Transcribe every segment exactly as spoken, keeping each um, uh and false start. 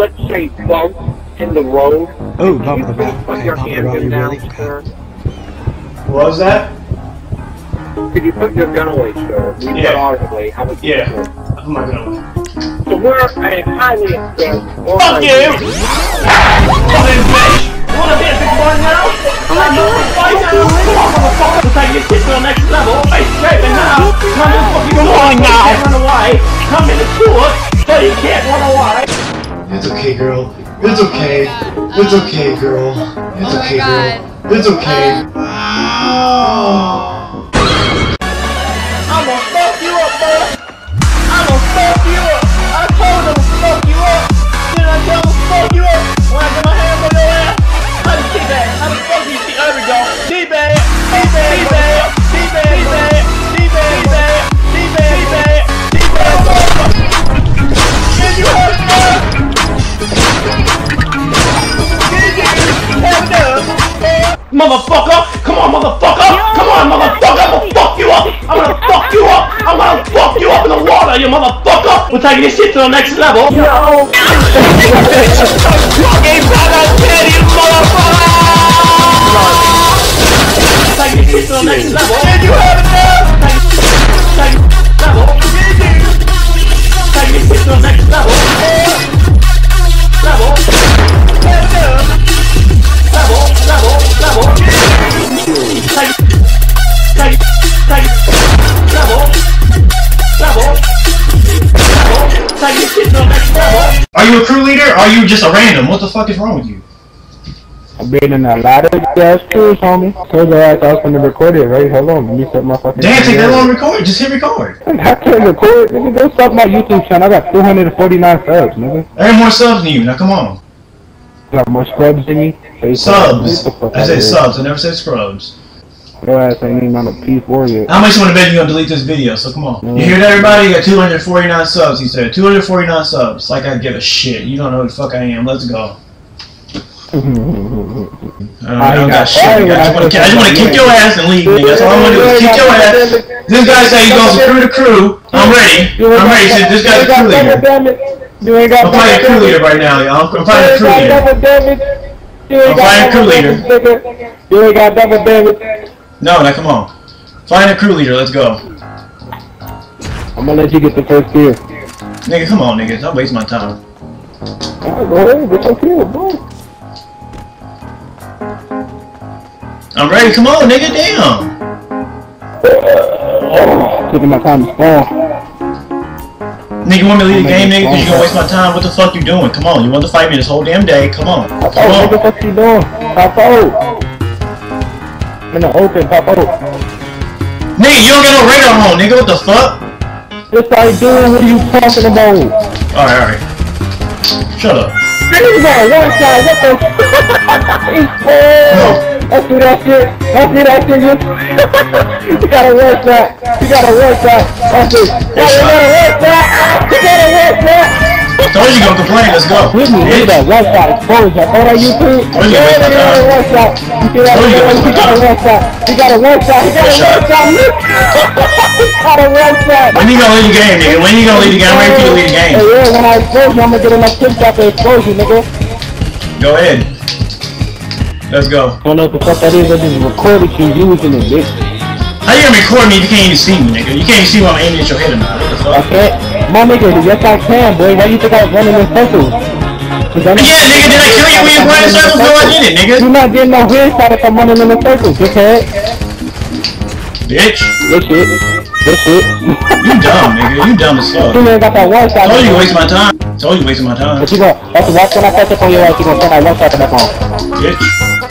let's say, bump in the road, oh, can bump you the please road. put your handgun down, sir? What was that? Could you put your gun away, sir? We Yeah. put ours away. How would you Yeah. do it? I put my gun away. So we're a highly experienced Fuck you! Fucking bitch! You wanna be a big boy now? I'm not a fight now! Come on, motherfucker! We'll take this shit to the next level! Face scraping now! Come in, fucking come on now! You can't run away! Come in the sewer, so you can't run away! It's okay, girl. It's okay. It's okay, girl. It's okay, girl. It's okay. I'm gonna fuck you up, boy! I'm gonna fuck you up! I told him to fuck you up! Didn't I tell him to fuck you up? When I get my hands on your ass? How do you see that? How the fuck do you see? There we go! D-bag! D-bag! D-bag! D-bag! D-bag! D-bag! D-bag! D-bag! D-bag! Did you have enough? Did you have enough? Motherfucker! Come on, motherfucker! Come on, motherfucker! I'm gonna fuck you up! I'm gonna fuck you up! I'm gonna fuck you up in the water, you motherfucker! We're taking this shit to the next level! No! Fucking better tell you, motherfucker! Taking this shit to the next level! Did you have enough? Taking level! Did you? Taking this shit to the next level! Level! Have enough! Level! Level! Level! Take, take, take, level, level, level, take this shit to the next level. Are you a crew leader or are you just a random? What the fuck is wrong with you? I've been in a lot of gas crews, homie. Told your ass I was gonna record it, right? Hold on, let me set my fucking... Damn, take that long to record. Just hit record. I can't record, nigga. Go stop my YouTube channel. I got two hundred forty-nine subs, nigga. I have more subs than you. Now come on. You got more scrubs than me? Subs. I said subs. I never said scrubs. Your ass ain't even on a P four yet. How much you want to bet you gonna delete this video? So come on. You hear that, everybody? You got two hundred forty-nine subs. He said two hundred forty-nine subs. Like I give a shit. You don't know who the fuck I am. Let's go. I don't, I don't got shit. I just want to kick your ass and leave, nigga. That's all I'm gonna do is kick your ass. This guy said he goes from crew to crew. I'm ready. I'm ready. He said this guy's a crew leader. I'm fighting a crew leader right now, y'all. I'm fighting a crew leader. I'm fighting a crew leader. You ain't got double damage. No, now come on. Find a crew leader, let's go. I'm gonna let you get the first kill. Nigga, come on, nigga. Don't waste my time. Alright, go ahead, get your kill, bro. I'm ready, come on, nigga, damn. Uh, taking my time to spawn. Nigga, you want me to leave the game, nigga, because you gonna waste my time? What the fuck you doing? Come on, you want to fight me this whole damn day? Come on. Come oh, on. What the fuck you doing? Pop out. I'm in the open, pop out. Nigga, you don't got no radar on, nigga, what the fuck? Yes, I do. What are you talking about? Alright, alright. Shut up. Nigga got one side, what the fuck? Let's do that shit. Let's do that shit. You gotta work that. You gotta work that. That's it. You gotta work that. You gotta work that. I told you gonna complain, let's go. With me, look at that one side exposure. Oh, that YouTube? Told you Yeah, gonna you gotta work that. You see that? You gotta work that. You gotta work that. You gotta work that. You gotta work that. When you gonna leave the game, nigga? When you gonna leave the game? I'm ready for you to leave the game. Hey, yeah, when I expose you, I'm gonna get enough tips after exposure, nigga. Go ahead. Let's go. I don't know what the fuck that is, I just recorded you using it, bitch. How you gonna record me if you can't even see me, nigga? You can't even see when I'm aiming at your head or not. What the fuck? I can't. My nigga, yes I can, boy. Why you think I was running in circles? Yeah, nigga, did I kill you when you were running in circles? No, I didn't, nigga. You not getting no headshot if I'm running in a circle, dickhead. Bitch. This shit. This shit. You dumb, nigga. You dumb as fuck. You ain't got that one shot. Told you wasting my time. Told you wasting my time. But you gonna, that's watch when I catch up on your ass, you gonna turn that one shot back on. Bitch.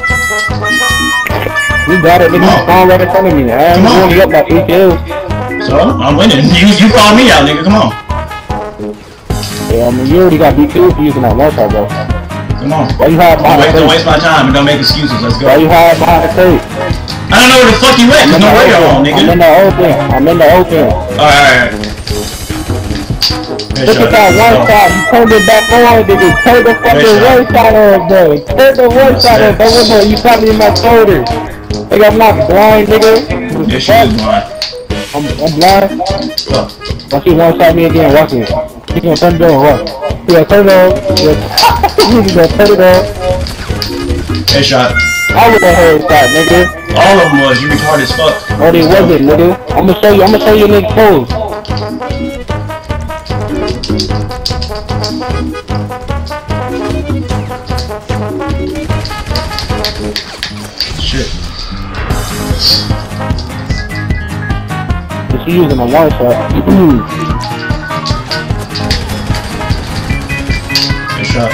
You got it, nigga. You spawn right in front of me. I ain't really up by three kills. So, I'm winning. You, you called me out, nigga. Come on. Yeah, I mean, you already got beat too for using that one shot, bro. Come on. Why you hide behind the crate? Don't waste my time and don't make excuses. Let's go. Why you hide behind the crate? I don't know where the fuck you at. There's no radar on, nigga. I'm in the open. I'm in the open. Alright, alright. Look at that one shot. You turned it back on, nigga. Turn the fucking one shot on, bro. Turn the one shot on. Don't want no. You got me in my shoulder. Nigga, I'm not blind, nigga. Yes, you is blind. I'm, I'm blind. What? Watch you one shot me again. Watch me. You gonna turn the door and what? Yeah, turn it on. Yeah. You can go turn it on. Headshot. I was a headshot, nigga. All of them was. You retarded as fuck. Oh, they wasn't, nigga. I'm gonna show you. I'm gonna show you nigga pose. Shit. She using a one shot. Headshot.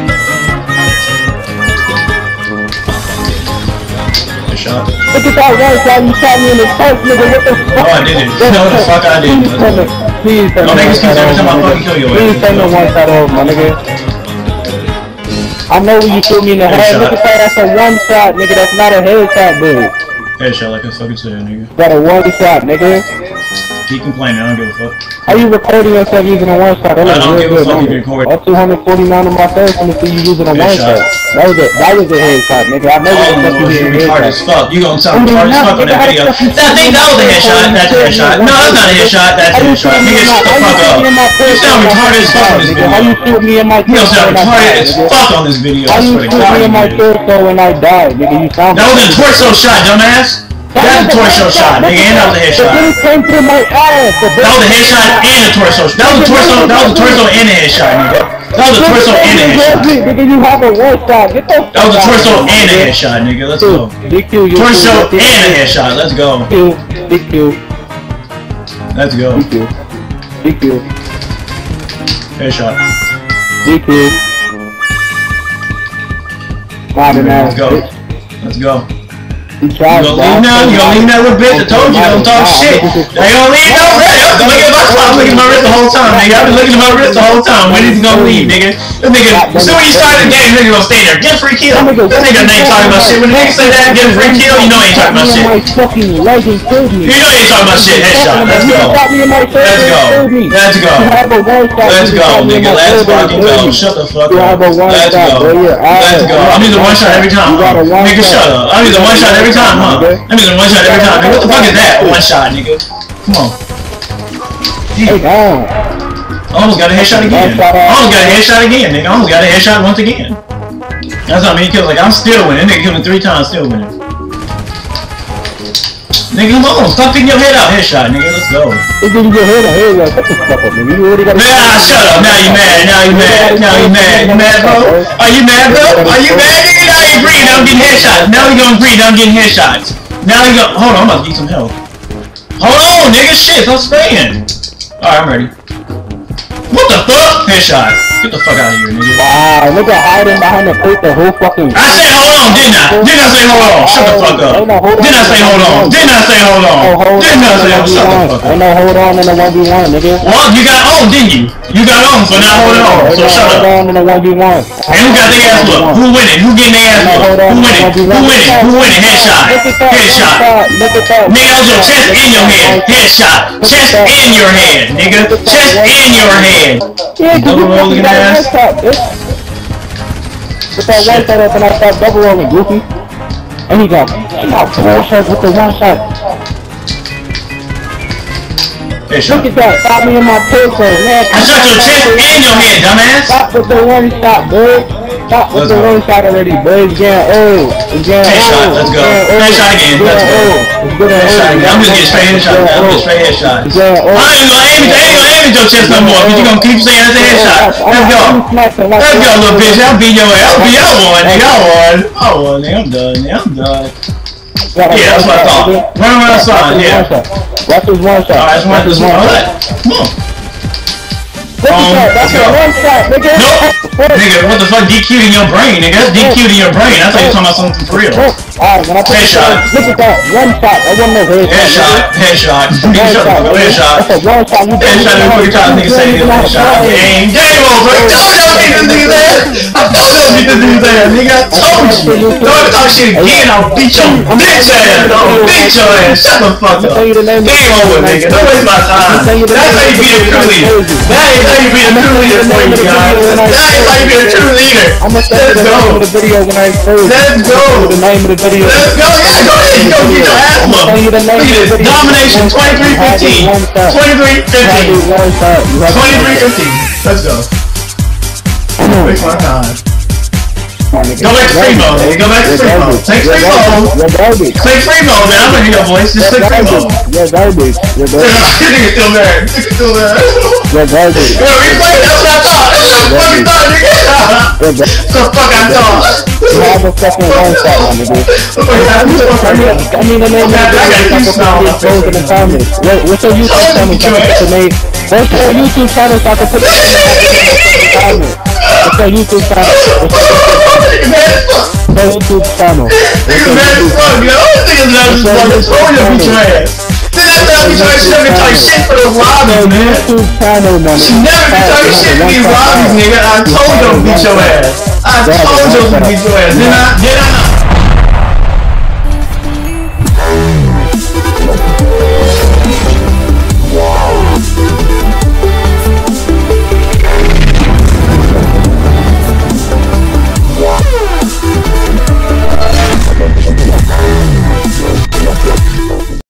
Headshot. Look at that one shot you shot me in the face, nigga. What the fuck? No, I didn't. No, the fuck I didn't. Please turn the, please turn Don't the make one excuses shot every off, time I my fucking nigga. kill your Please ass. turn the one shot off, my nigga. I know when you shoot me in the head. Look at that. That's a one shot, nigga. That's not a headshot, dude. Headshot like I fucking said, nigga. Got a one shot, nigga. Keep complaining, I don't give a fuck. How you recording yourself using a one shot? That I looks don't real give a good, fuck don't if you it? record. All two hundred forty-nine of my face, I'm gonna see you using a one shot. That was a that was a headshot, nigga. I know Oh, what the fuck Lord, you you hitting retarded as headshot. fuck. You gonna sound retarded as fuck on that video. I think that was a headshot. That's a headshot. No, that's not a headshot. That's a headshot. Nigga, shut the fuck up. You sound retarded as fuck on this video. How you shoot me in my You gonna sound retarded as torso? fuck on this video. How I you swear to shoot me in my God. torso when I died, nigga? You sound. That was a torso shot, dumbass. That's a torso shot, nigga, and that was a headshot. It came through my ass. That was a headshot and a torso. That was a torso. That was a torso and a headshot, nigga. That was a torso and a headshot. Nigga, you have a one shot. Get the fuck That was a out torso of here, and a nigga. headshot, nigga. Let's go. D Q, you Torso D Q, and a headshot. Let's go. D Q, D Q, Let's go. D Q, D Q, Headshot. D Q. Modern ass Let's go. bitch. Let's go. You You tried, gonna leave now? You gonna leave that little bitch? I told you, don't talk shit. Now you gonna leave now? Right? I've been looking at my phone. I'm looking at my wrist the whole time, nigga. I've been looking at my wrist the whole time. When is he gonna leave, nigga? This nigga, as soon as you start the game, nigga gonna stay there. Get a free kill. This nigga ain't talking about shit. When the nigga say that, get a free kill, you know he ain't talking about shit. My fucking leg and killed me. You know he ain't talking about shit. Headshot. Let's go. Let's go. Let's go. Let's go, nigga. Let's fucking go. Shut the fuck up. Let's go. Let's go. I'm using one shot every time, huh? Nigga, shut up. I'm using one shot every time, huh? I'm using one shot every time. Nigga, what the fuck is that? One shot, nigga. Come on. Hey, down. Almost got a headshot again. Almost got a headshot again, nigga. Almost got a headshot once again. That's how many kills. Like, I'm still winning. Nigga killed me three times, still winning. Nigga, come on. Stop picking your head out. Headshot, nigga. Let's go. It's in your head, head, like, shut the fuck up, nigga. You already got a... Nah, shut up. Now you mad. Now you mad. Now you mad. You mad, bro? Are you mad, bro? Are you mad, nigga? Now you agree. Now I'm getting headshots. Now we gonna agree. Now I'm getting headshots. Now you gonna... Hold on. I'm about to get some help. Hold on, nigga. Shit. Stop spraying. Alright, I'm ready. What the fuck? Headshot. Get the fuck out of here, nigga. Wow, nigga hiding behind the plate the whole fucking... I said hold on, didn't I? Didn't I say hold on? Shut the fuck up. Didn't I say hold on? Didn't I say hold on? Didn't I say hold on? Shut the fuck up. Ain't no hold on in the one v one, nigga. Well, you got on, didn't you? You got on for not holding on, so shut up. Hold on in the one v one. And who got their ass whooped? Who winning? Who getting their ass whooped? Who winning? Who winning? Who winning? Headshot. Headshot. Nigga, that was your chest in your head. Headshot. Chest in your head, nigga. Chest in your head. Yeah, Double rolling ass. With that one shot up and I start double rolling, goofy. And he got, he got four shots with the one shot. Headshot. Look at that, stop me in my torso, man. I shot your chest and your head, dumbass. Stop with the one shot, bro. Stop with Let's the go. one shot already, bro. It's getting old. It's getting Headshot, old. let's go. It's getting Headshot again, old. let's go. It's getting Headshot old. again. I'm just getting straight headshot. I'm getting straight headshot. It's getting old. I ain't gonna aim it. I ain't gonna aim at your chest no more. But you gonna keep saying it's a headshot. Let's go. Let's go, little bitch. I'll beat your ass. I'll beat I won, nigga. I won. I won, nigga. I'm done, nigga. I'm done. Yeah, that's what I thought. Run around outside, yeah. Watch this one shot. Alright, let's run this one. Alright. Come on. Look at that. That's a one shot, nigga. Nope. Nigga, what the fuck? D Q'd in your brain, nigga. That's D Q'd in your brain. I thought you were talking about something for real. Alright, when I put Headshot. Look at that. One shot. I wasn't no headshot. Headshot. Headshot. One Shut shot. up. Headshot. That's a one shot. You Headshot. Every fucking time nigga say it. Headshot. Game. Game over. I told you I beat this nigga's ass. I told you I beat this nigga's ass, nigga. I told you. Don't ever talk shit again. I'll beat your bitch ass. I'll beat your ass. Shut the fuck up. Game over, nigga. Don't waste my time. That's how you beat a true leader. That ain't how you beat a true leader for you guys. That ain't how you beat a true leader. I'm gonna say the name of the video when I expose it. Let's go. The name of the video. Let's go. Yeah, go ahead. Go get your ass whooped. Look at this. Domination twenty-three fifteen. twenty-three fifteen. twenty-three fifteen. Let's go. Waste my time. Go back to free mode, nigga. Go back to free mode. Take free mode. You're garbage. Click free mode, man. I'm gonna hear your voice. Just click free mode. You're garbage. You're garbage. Nigga still there. Nigga still there. You're garbage. Yo, replay. That's what I thought. That's what I fucking thought, nigga. That's the fuck I thought. You have a fucking one shot, my nigga. I mean, the name of the in the comments. What's your YouTube channel? What's your YouTube channel so I can put it in the comments? What's your YouTube channel? What's your YouTube channel? Nigga mad as fuck, yo. Niggas not just fucking told you to beat your ass. Then that time you tried, she never talk shit for the lobbies, man. YouTube channel, man. She never been talking shit for these lobbies, nigga. I told you to beat your ass. I told you to beat your ass. Did I? Did I not?